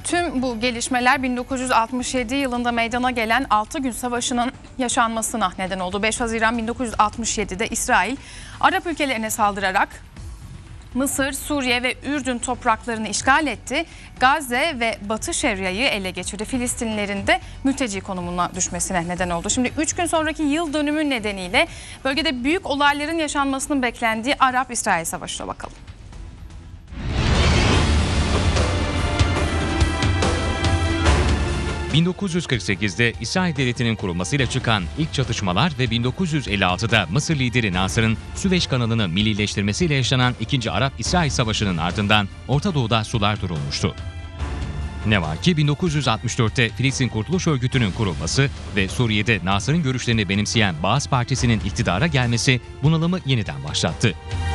tüm bu gelişmeler 1967 yılında meydana gelen 6 gün savaşının yaşanmasına neden oldu. 5 Haziran 1967'de İsrail Arap ülkelerine saldırarak Mısır, Suriye ve Ürdün topraklarını işgal etti. Gazze ve Batı Şeria'yı ele geçirdi. Filistinlilerin de mülteci konumuna düşmesine neden oldu. Şimdi 3 gün sonraki yıl dönümü nedeniyle bölgede büyük olayların yaşanmasının beklendiği Arap-İsrail Savaşı'na bakalım. ...1948'de İsrail Devleti'nin kurulmasıyla çıkan ilk çatışmalar ve 1956'da Mısır lideri Nasır'ın Süveyş kanalını millileştirmesiyle yaşanan 2. Arap-İsrail Savaşı'nın ardından Orta Doğu'da sular durulmuştu. Ne var ki 1964'te Filistin Kurtuluş Örgütü'nün kurulması ve Suriye'de Nasır'ın görüşlerini benimseyen Baas Partisi'nin iktidara gelmesi bunalımı yeniden başlattı.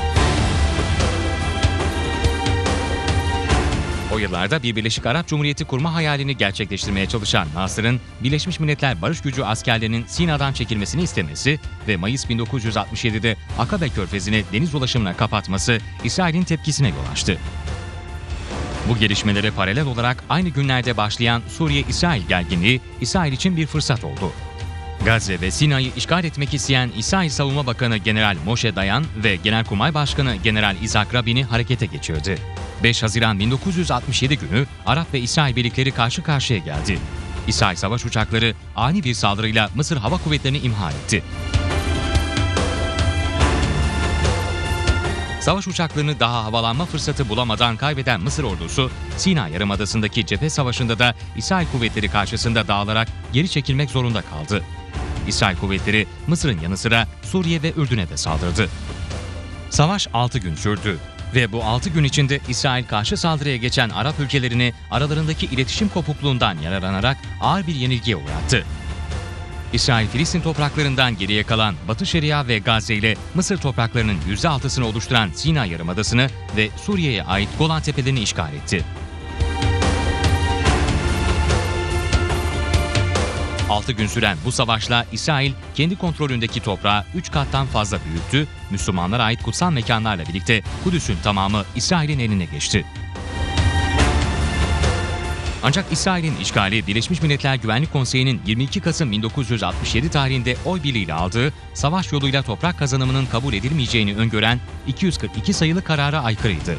O yıllarda bir Birleşik Arap Cumhuriyeti kurma hayalini gerçekleştirmeye çalışan Nasır'ın Birleşmiş Milletler Barış Gücü askerlerinin Sina'dan çekilmesini istemesi ve Mayıs 1967'de Akabe Körfezi'ni deniz ulaşımına kapatması İsrail'in tepkisine yol açtı. Bu gelişmelere paralel olarak aynı günlerde başlayan Suriye-İsrail gerginliği İsrail için bir fırsat oldu. Gazze ve Sina'yı işgal etmek isteyen İsrail Savunma Bakanı General Moshe Dayan ve Genelkurmay Başkanı General Isaac Rabin'i harekete geçirdi. 5 Haziran 1967 günü Arap ve İsrail birlikleri karşı karşıya geldi. İsrail savaş uçakları ani bir saldırıyla Mısır Hava Kuvvetleri'ni imha etti. Savaş uçaklarını daha havalanma fırsatı bulamadan kaybeden Mısır ordusu, Sina Yarımadası'ndaki cephe savaşında da İsrail kuvvetleri karşısında dağılarak geri çekilmek zorunda kaldı. İsrail kuvvetleri Mısır'ın yanı sıra Suriye ve Ürdün'e de saldırdı. Savaş 6 gün sürdü ve bu 6 gün içinde İsrail karşı saldırıya geçen Arap ülkelerini aralarındaki iletişim kopukluğundan yararlanarak ağır bir yenilgiye uğrattı. İsrail, Filistin topraklarından geriye kalan Batı Şeria ve Gazze ile Mısır topraklarının %6'sını oluşturan Sina Yarımadası'nı ve Suriye'ye ait Golan Tepelerini işgal etti. 6 gün süren bu savaşla İsrail kendi kontrolündeki toprağı 3 kattan fazla büyüttü, Müslümanlara ait kutsal mekanlarla birlikte Kudüs'ün tamamı İsrail'in eline geçti. Ancak İsrail'in işgali Birleşmiş Milletler Güvenlik Konseyi'nin 22 Kasım 1967 tarihinde oy birliğiyle aldığı savaş yoluyla toprak kazanımının kabul edilmeyeceğini öngören 242 sayılı karara aykırıydı.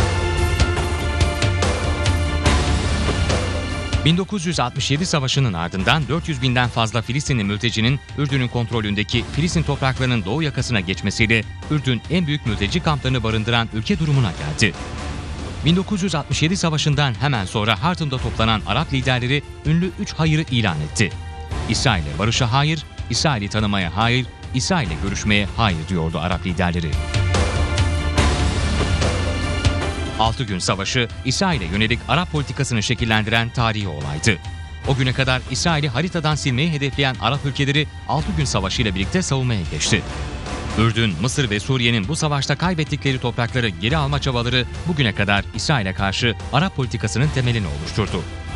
1967 Savaşı'nın ardından 400 binden fazla Filistinli mültecinin Ürdün'ün kontrolündeki Filistin topraklarının doğu yakasına geçmesiyle Ürdün en büyük mülteci kamplarını barındıran ülke durumuna geldi. 1967 Savaşı'ndan hemen sonra Hartum'da toplanan Arap liderleri ünlü 3 hayırı ilan etti. İsrail'e barışa hayır, İsrail'i tanımaya hayır, İsrail'le görüşmeye hayır diyordu Arap liderleri. 6 gün savaşı İsrail'e yönelik Arap politikasını şekillendiren tarihi olaydı. O güne kadar İsrail'i haritadan silmeyi hedefleyen Arap ülkeleri 6 gün savaşıyla birlikte savunmaya geçti. Ürdün, Mısır ve Suriye'nin bu savaşta kaybettikleri toprakları geri alma çabaları bugüne kadar İsrail'e karşı Arap politikasının temelini oluşturdu.